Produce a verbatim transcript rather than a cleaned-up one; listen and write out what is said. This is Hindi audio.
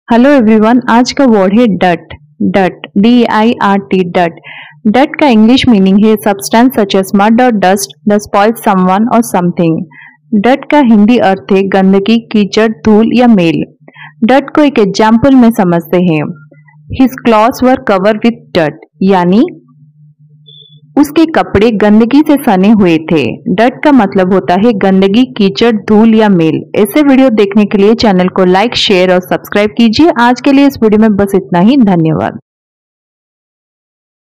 हेलो एवरीवन, आज का वर्ड है डट। डट डी आई आर टी डट। डट का इंग्लिश मीनिंग है सब्सटेंस सच एज मड और डस्ट दैट स्पॉइल्स समवन और समथिंग। डट का हिंदी अर्थ है गंदगी, कीचड़, धूल या मेल। डट को एक एग्जाम्पल में समझते हैं। His clothes were cover with डट, यानी उसके कपड़े गंदगी से सने हुए थे। डट का मतलब होता है गंदगी, कीचड़, धूल या मेल। ऐसे वीडियो देखने के लिए चैनल को लाइक, शेयर और सब्सक्राइब कीजिए। आज के लिए इस वीडियो में बस इतना ही। धन्यवाद।